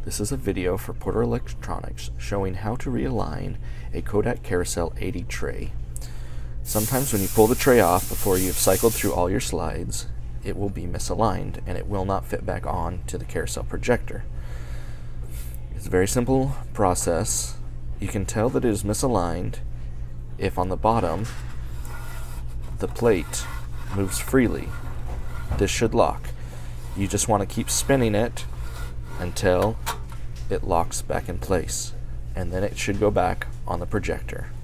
This is a video for Porter Electronics showing how to realign a Kodak Carousel 80 tray. Sometimes when you pull the tray off before you've cycled through all your slides, it will be misaligned and it will not fit back on to the carousel projector. It's a very simple process. You can tell that it is misaligned if on the bottom the plate moves freely. This should lock. You just want to keep spinning it until it locks back in place, and then it should go back on the projector.